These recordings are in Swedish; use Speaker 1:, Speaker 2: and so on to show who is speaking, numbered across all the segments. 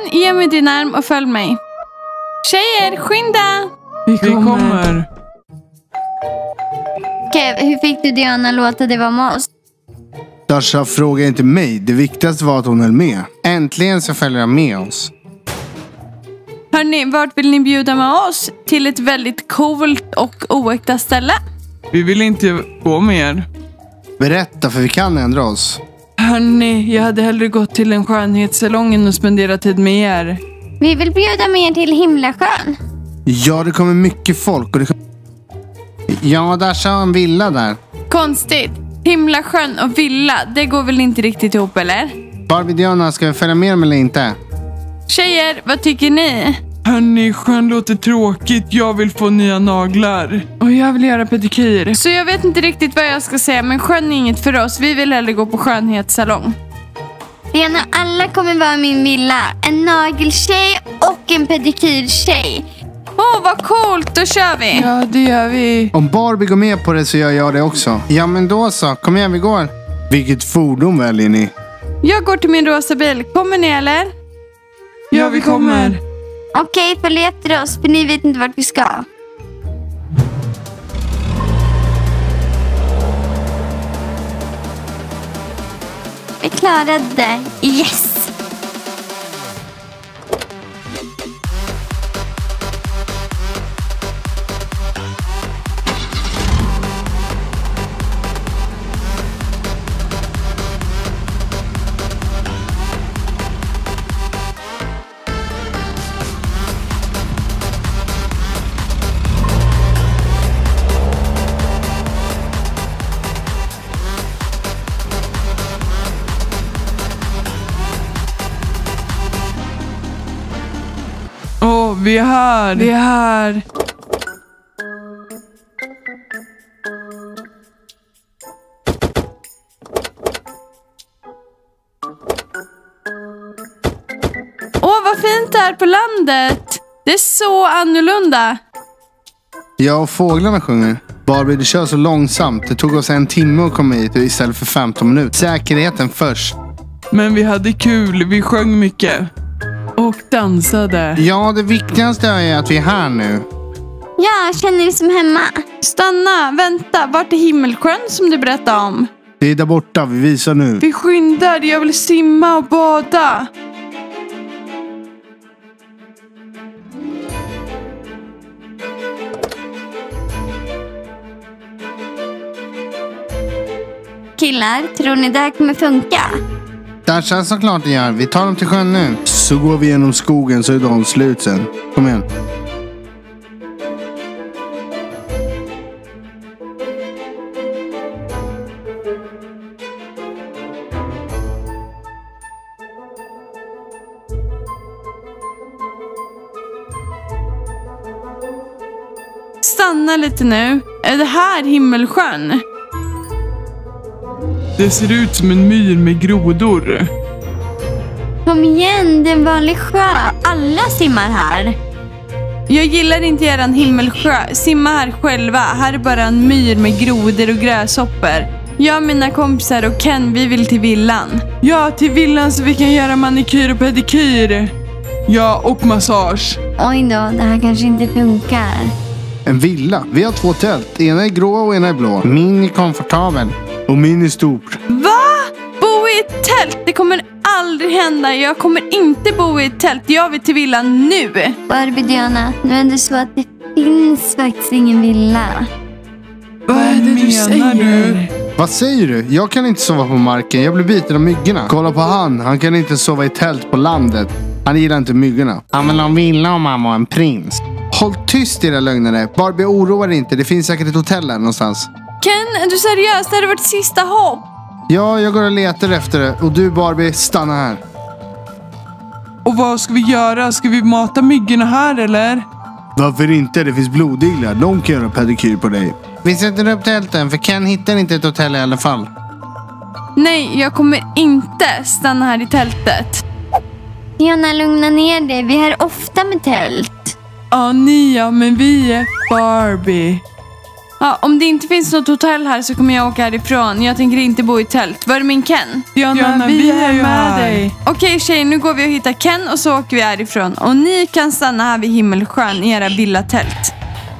Speaker 1: Ken, ge mig din arm och följ mig. Tjejer, skynda!
Speaker 2: Vi kommer.
Speaker 3: Kev, hur fick du Diana låta det vara med oss?
Speaker 4: Dasha, fråga inte mig. Det viktigaste var att hon höll med. Äntligen så följer jag med oss.
Speaker 1: Hörrni, vart vill ni bjuda med oss? Till ett väldigt coolt och oäkta ställe.
Speaker 2: Vi vill inte gå mer.
Speaker 4: Berätta, för vi kan ändra oss.
Speaker 2: Hörni, jag hade hellre gått till en skönhetssalong och spendera tid med er.
Speaker 3: Vi vill bjuda med er till Himlasjön.
Speaker 4: Ja, det kommer mycket folk. Och det Ja, Dasha har en villa där.
Speaker 1: Konstigt. Himlasjön och villa, det går väl inte riktigt ihop, eller?
Speaker 4: Barbie, Diana, ska vi följa med dem eller inte?
Speaker 1: Tjejer, vad tycker ni?
Speaker 2: Hörni, sjön låter tråkigt. Jag vill få nya naglar. Och jag vill göra pedikyr.
Speaker 1: Så jag vet inte riktigt vad jag ska säga, men sjön är inget för oss. Vi vill hellre gå på skönhetssalong.
Speaker 3: Diana, alla kommer vara i min villa. En nageltjej och en pedikyrtjej.
Speaker 1: Vad coolt, då kör vi.
Speaker 2: Ja, det gör vi.
Speaker 4: Om Barbie går med på det så gör jag det också. Ja, men då så. Kom igen, vi går. Vilket fordon väljer ni?
Speaker 1: Jag går till min rosa bil. Kommer ni eller?
Speaker 2: Ja, vi kommer.
Speaker 3: Okej, följ efter oss, för ni vet inte vart vi ska. Vi klarade det. Yes!
Speaker 2: Vi är här. Vi är här.
Speaker 1: Vad fint det är på landet. Det är så annorlunda.
Speaker 4: Ja, och fåglarna sjunger. Barbie, du kör så långsamt. Det tog oss 1 timme att komma hit istället för 15 minuter. Säkerheten först.
Speaker 2: Men vi hade kul. Vi sjöng mycket. Och dansade.
Speaker 4: Ja, det viktigaste är att vi är här nu.
Speaker 3: Ja, känner ni som hemma?
Speaker 1: Stanna, vänta. Vart är Himmelsjön som du berättade om?
Speaker 4: Det är där borta, vi visar nu.
Speaker 1: Vi skyndar, jag vill simma och bada.
Speaker 3: Killar, tror ni det här kommer funka?
Speaker 4: Där känns såklart det gör. Vi tar dem till sjön nu. Så går vi genom skogen så är de slut sen. Kom igen.
Speaker 1: Stanna lite nu. Är det här Himmelsjön?
Speaker 2: Det ser ut som en myr med grodor.
Speaker 3: Kom igen, det är en vanlig sjö. Alla simmar här.
Speaker 1: Jag gillar inte eran Himmelsjö. Simma här själva. Här är bara en myr med grodor och gräshoppor. Jag och mina kompisar och Ken, vi vill till villan.
Speaker 2: Ja, till villan så vi kan göra manikyr och pedikyr. Ja, och massage.
Speaker 3: Oj då, det här kanske inte funkar.
Speaker 4: En villa. Vi har 2 tält. Ena är grå och ena är blå. Min är komfortabel. Och min är stor.
Speaker 1: Va? Bo i ett tält? Det kommer aldrig hända. Jag kommer inte bo i ett tält. Jag vill till villan nu.
Speaker 3: Barbie, Diana, nu är det så att det finns faktiskt ingen villa.
Speaker 2: Vad är det du säger?
Speaker 4: Vad säger du? Jag kan inte sova på marken. Jag blir biten av myggorna. Kolla på han. Han kan inte sova i tält på landet. Han gillar inte myggorna. Han vill ha en villa om han var en prins. Håll tyst era lögnare. Barbie, oroa dig inte. Det finns säkert ett hotell här någonstans.
Speaker 1: Ken, är du seriös? Det hade varit sista hopp.
Speaker 4: Ja, jag går och letar efter det. Och du Barbie, stanna här.
Speaker 2: Och vad ska vi göra? Ska vi mata myggorna här eller?
Speaker 4: Varför inte? Det finns blodiglar. De kan göra pedikyr på dig. Vi sätter upp tälten, för Ken hittar inte ett hotell i alla fall.
Speaker 1: Nej, jag kommer inte stanna här i tältet.
Speaker 3: Diana, lugna ner dig. Vi är här ofta med tält.
Speaker 2: Ja, men vi är Barbie.
Speaker 1: Ja, om det inte finns något hotell här så kommer jag åka härifrån. Jag tänker inte bo i tält. Var är min Ken?
Speaker 2: Diana, vi är ju med dig.
Speaker 1: Okej tjejer, nu går vi och hittar Ken och så åker vi härifrån. Och ni kan stanna här vid Himmelsjön i era villatält.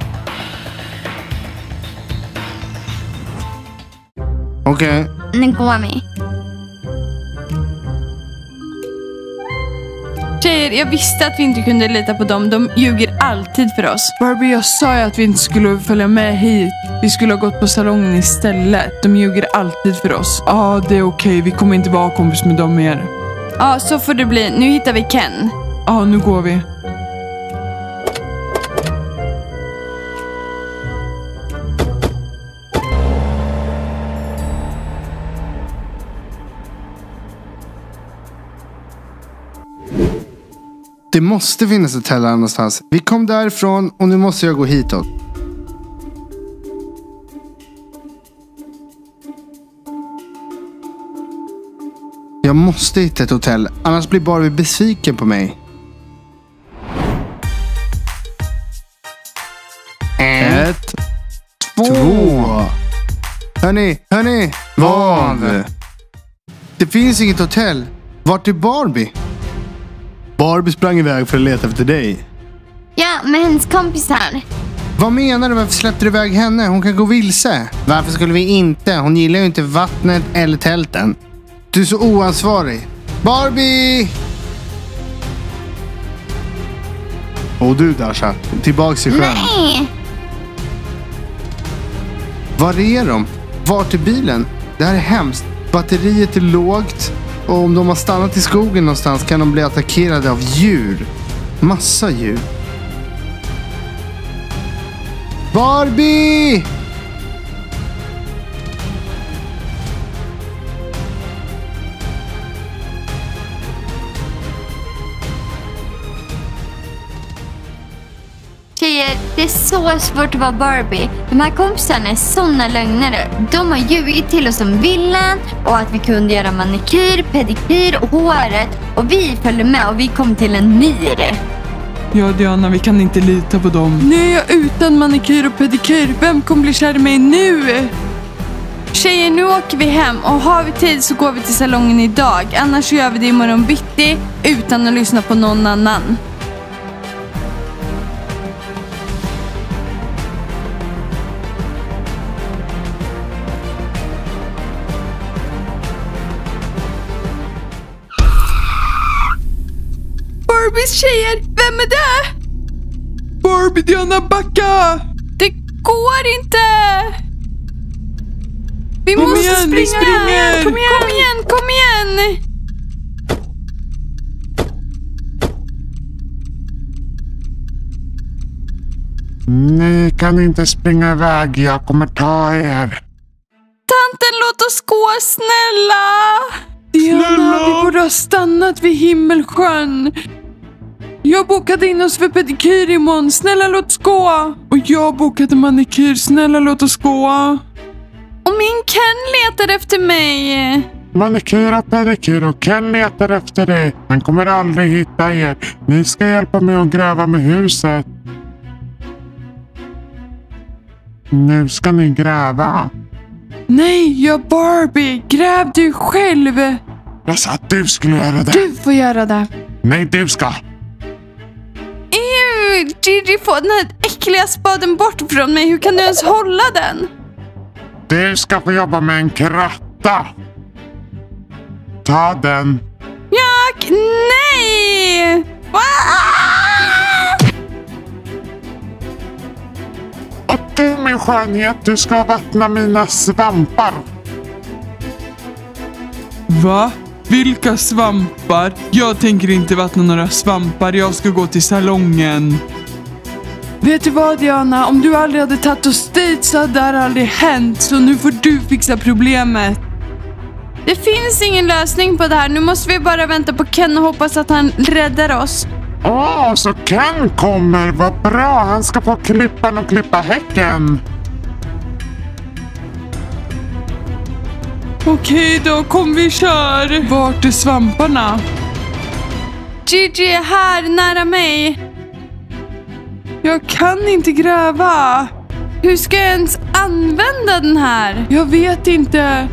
Speaker 4: Okej.
Speaker 3: Nu går vi.
Speaker 1: Tjejer, jag visste att vi inte kunde lita på dem. De ljuger alltid för oss.
Speaker 2: Barbie, jag sa ju att vi inte skulle följa med hit. Vi skulle ha gått på salongen istället. De ljuger alltid för oss. Ja, det är okej. Vi kommer inte vara kompis med dem mer.
Speaker 1: Ja, så får det bli. Nu hittar vi Ken.
Speaker 2: Ja, nu går vi.
Speaker 4: Det måste finnas ett hotell här någonstans. Vi kom därifrån och nu måste jag gå hitåt. Jag måste hitta ett hotell, annars blir Barbie besviken på mig. 1, 2. Hörni, vad? Det finns inget hotell. Vart är Barbie? Barbie sprang iväg för att leta efter dig.
Speaker 3: Ja, med hennes kompisar.
Speaker 4: Vad menar du? Varför släppte du iväg henne? Hon kan gå vilse. Varför skulle vi inte? Hon gillar ju inte vattnet eller tälten. Du är så oansvarig. Barbie! Och du Dasha, tillbaks i sjön.
Speaker 3: Nej!
Speaker 4: Var är de? Vart är bilen? Det här är hemskt. Batteriet är lågt. Och om de har stannat i skogen någonstans kan de bli attackerade av djur. Massa djur. Barbie!
Speaker 3: Tjejer, det är så svårt att vara Barbie. De här kompisarna är såna lögnare. De har ljugit till oss om villan och att vi kunde göra manikyr, pedikyr och håret. Och vi följde med och vi kom till en myr.
Speaker 2: Ja, Diana, vi kan inte lita på dem. Nu är jag utan manikyr och pedikyr. Vem kommer bli kär i mig nu?
Speaker 1: Tjejer, nu åker vi hem och har vi tid så går vi till salongen idag. Annars gör vi det imorgon bitti utan att lyssna på någon annan. Barbies tjejer, vem är det?
Speaker 2: Barbie, Diana, backa!
Speaker 1: Det går inte! Vi
Speaker 2: Kom
Speaker 1: måste
Speaker 2: igen, vi
Speaker 1: springa!
Speaker 2: springer!
Speaker 1: Kom igen!
Speaker 5: Ni kan inte springa iväg, jag kommer ta er.
Speaker 1: Tanten, låt oss gå, snälla!
Speaker 2: Diana, vi borde ha stannat vid Himmelsjön. Jag bokade in oss för pedikyr imorgon. Snälla, låt oss gå. Och jag bokade manikyr. Snälla, låt oss gå.
Speaker 1: Och min Ken letar efter mig.
Speaker 5: Manikyr och pedikyr och Ken letar efter dig. Han kommer aldrig hitta er. Ni ska hjälpa mig att gräva med huset. Nu ska ni gräva.
Speaker 2: Nej, jag Barbie. Gräv du själv.
Speaker 5: Jag sa att du skulle göra det.
Speaker 2: Du får göra det.
Speaker 5: Nej, du ska.
Speaker 1: Gigi, få den här äckliga spaden bort från mig. Hur kan du ens hålla den?
Speaker 5: Du ska få jobba med en kratta. Ta den.
Speaker 1: Jack, nej!
Speaker 5: Och du, min skönhet, du ska vattna mina svampar.
Speaker 2: Va? Vilka svampar? Jag tänker inte vattna några svampar. Jag ska gå till salongen. Vet du vad, Diana? Om du aldrig hade tagit oss dit så hade det här aldrig hänt. Så nu får du fixa problemet.
Speaker 1: Det finns ingen lösning på det här. Nu måste vi bara vänta på Ken och hoppas att han räddar oss.
Speaker 5: Så Ken kommer. Vad bra. Han ska få klippan och klippa häcken.
Speaker 2: Okej då, kom vi kör. Vart är svamparna?
Speaker 1: Gigi är här, nära mig.
Speaker 2: Jag kan inte gräva.
Speaker 1: Hur ska jag ens använda den här?
Speaker 2: Jag vet inte.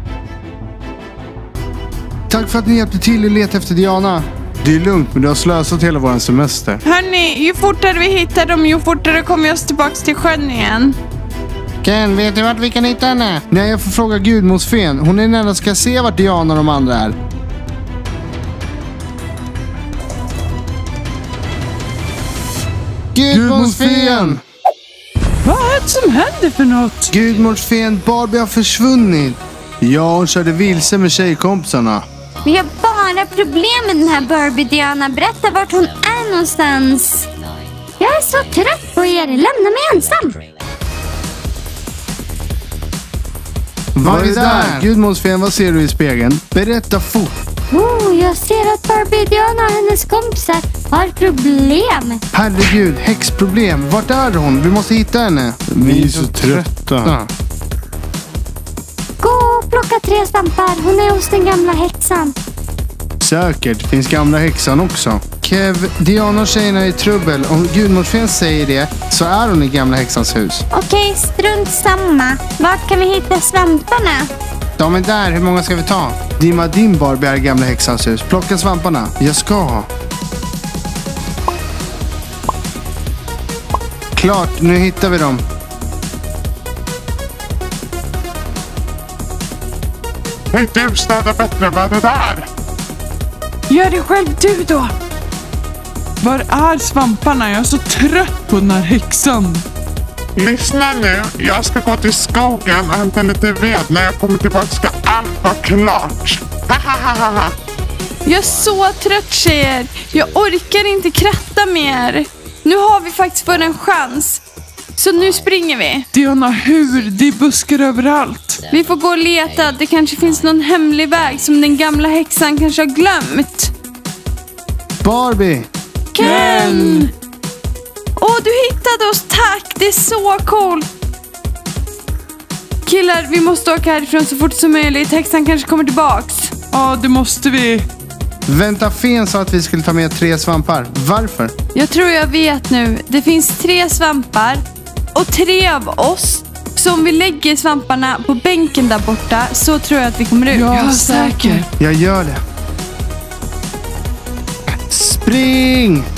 Speaker 4: Tack för att ni hjälpte till att leta efter Diana. Det är lugnt, men du har slösat hela vår semester.
Speaker 1: Hörni, ju fortare vi hittar dem, ju fortare kommer vi oss tillbaka till sjön igen.
Speaker 4: Ken, vet du vart vi kan hitta henne? Nej, jag får fråga Gudmorsfen. Hon är den enda som ska se vart Diana och de andra är. Gudmorsfen!
Speaker 2: Vad är det som händer för något?
Speaker 4: Gudmorsfen, Barbie har försvunnit. Ja, hon körde vilse med tjejkompisarna.
Speaker 3: Vi har bara problem med den här Barbie, Diana. Berätta vart hon är någonstans. Jag är så trött på er. Lämna mig ensam.
Speaker 4: Vad är det där? Gudmorsfen, vad ser du i spegeln? Berätta fort.
Speaker 3: Jag ser att Barbie, Diana och hennes kompisar har problem.
Speaker 4: Herregud, häxproblem. Vart är hon? Vi måste hitta henne. Vi är så trötta.
Speaker 3: Gå och plocka 3 svampar. Hon är hos den gamla häxan.
Speaker 4: Säkert, finns gamla häxan också. Kev, Diana och tjejerna är i trubbel. Om Gudmorsfen säger det så är hon i gamla häxans hus.
Speaker 3: Okej, strunt samma. Vart kan vi hitta svamparna?
Speaker 4: De är där, hur många ska vi ta? Din Barbie är i gamla häxans hus. Plocka svamparna. Jag ska. Klart, nu hittar vi dem.
Speaker 5: Hej du, städa bättre, vad är det där?
Speaker 2: Gör det själv du då. Var är svamparna? Jag är så trött på den här häxan.
Speaker 5: Lyssna nu, jag ska gå till skogen och hämta lite ved. När jag kommer tillbaka ska allt vara klart. Hahaha.
Speaker 1: Jag är så trött, tjejer. Jag orkar inte kratta mer. Nu har vi faktiskt fått en chans. Så nu springer vi.
Speaker 2: Diana, hur? Det är buskar överallt.
Speaker 1: Vi får gå och leta. Det kanske finns någon hemlig väg som den gamla häxan kanske har glömt.
Speaker 4: Barbie!
Speaker 1: Ken! Du hittade oss, tack. Det är så coolt. Killar, vi måste åka härifrån så fort som möjligt. Häxan kanske kommer tillbaks.
Speaker 2: Ja, det måste vi.
Speaker 4: Vänta, Fen sa att vi skulle ta med 3 svampar. Varför?
Speaker 1: Jag tror jag vet nu. Det finns 3 svampar och 3 av oss. Så om vi lägger svamparna på bänken där borta så tror jag att vi kommer ut.
Speaker 2: Ja, säkert.
Speaker 4: Jag gör det. Spring!